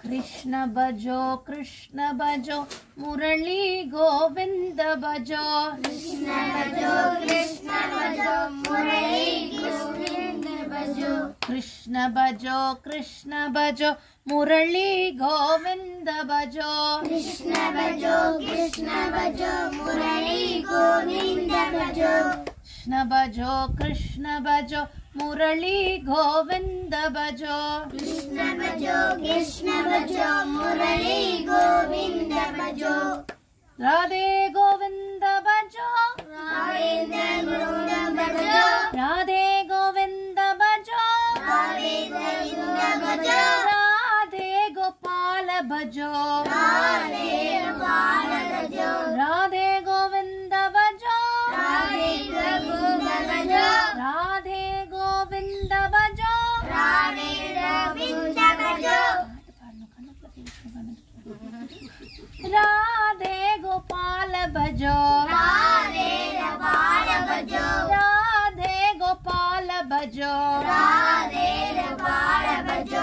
कृष्ण भजो मुरली गोविंद भजो कृष्ण भजो मुरली गोविंद भजो कृष्ण भजो मुरली गोविंद भजो कृष्ण भजो मुरली गोविंद भजो कृष्ण भजो मुरली गोविंद भजो कृष्ण भजो मुरली गोविंद भजो राधे गोविंद भजो राधे गोविंद भजो राधे गोविंद भजो राधे गोविंद भजो राधे गोपाल भजो राधे गोपाल भजो राधे गोविंद भजो राधे गोविंद भजो राधे गोविंद भजो राधे गोविंद भजो राधे गोपाल भजो राधे गोपाल भजो राधे गोपाल भजो राधे गोपाल भजो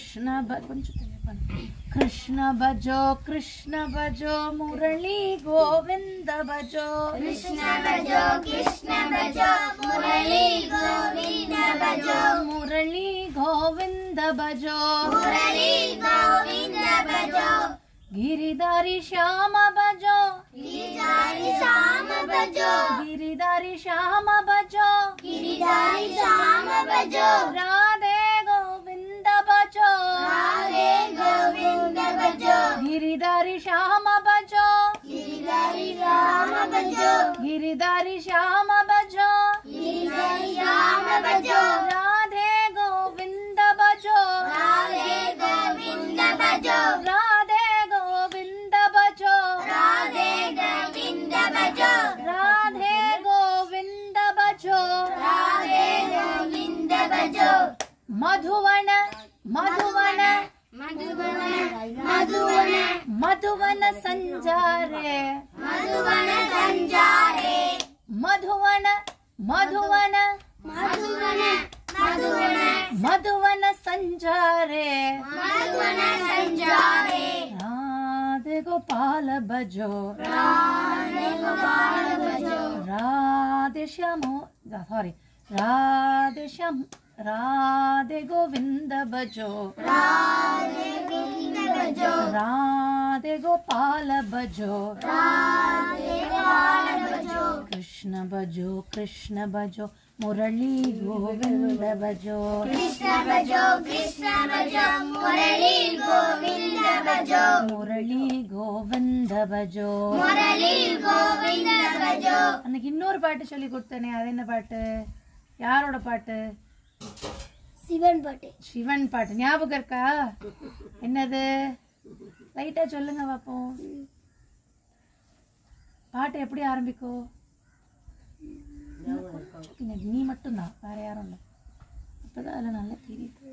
कृष्ण भजो मुरली गोविंद भजो कृष्ण भजो मुरली गोविंद भजो मुरली गोविंद भजो मुरली गोविंद भजो गिरिधारी श्याम भजो गिरिधारी श्याम भजो गिरिधारी श्याम भजो गिरिधारी श्याम भजो राधे गोविंद भजो राधे गोविंद भजो गिरिधारी श्याम भजो गिरिधारी श्याम भजो गिरिधारी श्याम भजो गिरिधारी श्याम भजो राधे गोविंद भजो राधे गोविंद भजो राधे गोविंद भजो राधे गोविंद भजो राधे गोविंद भजो राधे गोविंद भजो मधुवन मधुवन मधुवन संजारे मधुवन संजारे मधुवन मधुवन मधुवन मधुवन मधुवन संजारे मधुवन संजारे राधे गोपाल भजो राधे गोपाल भजो राधे श्यामो सॉरी राधे श्याम राधे गोविंद भजो राधे गोविंद भजो राधे गोपाल भजो राधे गोपाल भजो कृष्ण भजो मुरली गोविंद भजो कृष्ण भजो मुरली गोविंद भजो முரளி கோவிந்த பஜோ मुरली गोविंद भजो அன்னைக்கு இன்னொரு பாட்டு சொல்லி கொடுத்தனே அது என்ன பாட்டு யாரோட பாட்டு சிவன் பாட்டு சிவன் பாட்டு ஞாபகம் இருக்கா என்னது லைட்டா சொல்லுங்க பாப்போம் பாட்டு எப்படி ஆரம்பிக்கும் நீ மட்டும்தான் வேற யாரும் இல்லை அப்பதான் அதுல நல்லா தெரியுது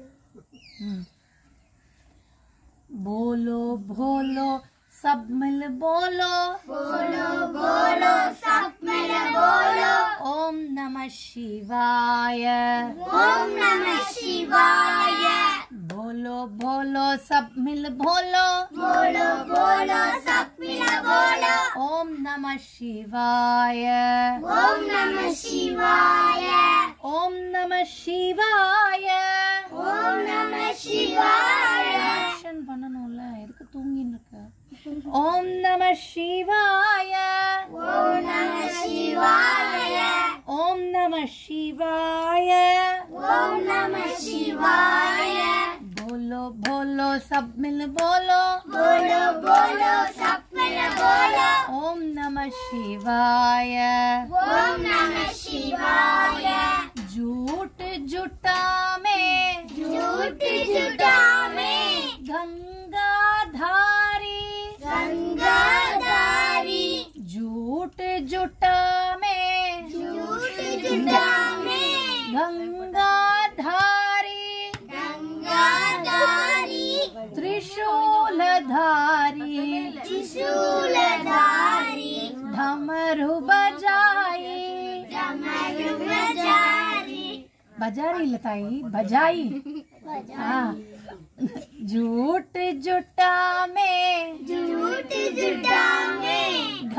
बोलो बोलो सब मिल बोलो बोलो बोलो सब मिल बोलो ओम नमः शिवाय ओम नमः शिवाय बोलो बोलो सब मिल बोलो बोलो बोलो सब मिल बोलो ओम नमः शिवाय ओम नमः शिवाय ओम नमः शिवाय ओम नमः शिवाय ஆக்ஷன் பண்ணணும்ல எதுக்கு தூங்கின்னு இருக்க ओम नमः शिवाय ओम नमः शिवाय ओम नमः शिवाय ओम नमः शिवाय बोलो बोलो सब मिल बोलो बोलो बोलो सब मिल बोलो ओम नमः शिवाय ओम नमः शिवाय झूठ जुटा में झूठ जुटा में गंगाधारी गंगाधारी झूठ जुटा में झूठ जुटा में गंगाधारी गंगाधारी त्रिशूलधारी त्रिशूलधारी डमरू बजाई डमरू बजारी बजारी लताई बजाई हाँ झूठ जुटा में झूठ जुटा में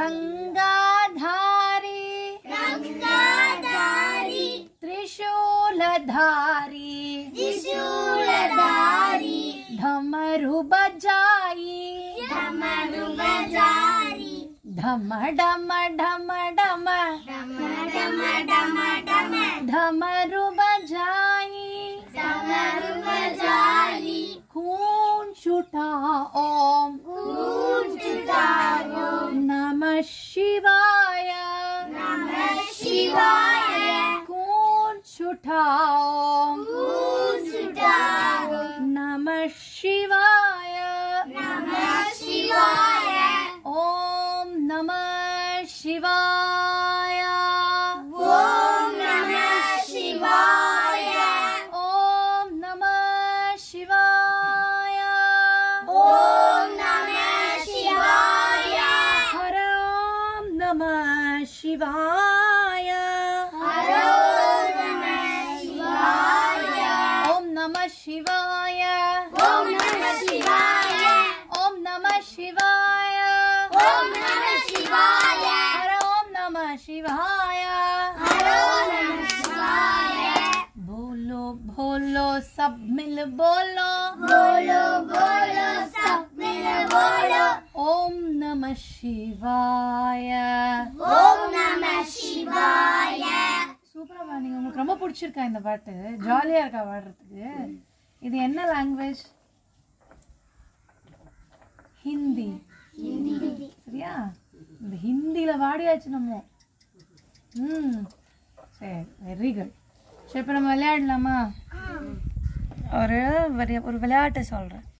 गंगाधारी गंगाधारी त्रिशूलधारी त्रिशूलधारी धमरू बजाई डमरू बजारी धम डम डम डम डम डम डम डम धमरू बजाई डमरू बजारी खून छूटा ओम खून छूटा ओम नमः शिवाय नमः शिवाय खून छूटा ओम खून छूटा ओम नमः शिवाय नमः शिवाय ओम नमः शिवाय ओम नमः शिवाय ओम नमः शिवाय ओम नमः शिवाय हर ओम नमः शिवाय हर नमः शिवाय ओम नमः शिवाय ओम नमः शिवाय ओम नमः शिवाय ओम नमः शिवाय हर ओम नमः शिवाय हर नमः शिवाय बोलो बोलो सब मिल बोलो बोलो बोलो सब मिल बोलो ओम नमः शिवाय ओम नमः शिवाय சூப்பரா பாடுங்க. உங்களுக்கு ரொம்ப பிடிச்சிருக்கா இந்த பாட்டு? ஜாலியா இருக்கா பாடுறதுக்கு? இது என்ன லாங்குவேஜ்? ஹிந்தி. சரியா? இந்த ஹிந்தில பாடியாச்சு நம்ம. சரி, வெரி குட். சரி, இப்போ நம்ம விளையாடலாமா? ஒரு விளையாட்டு சொல்றேன்.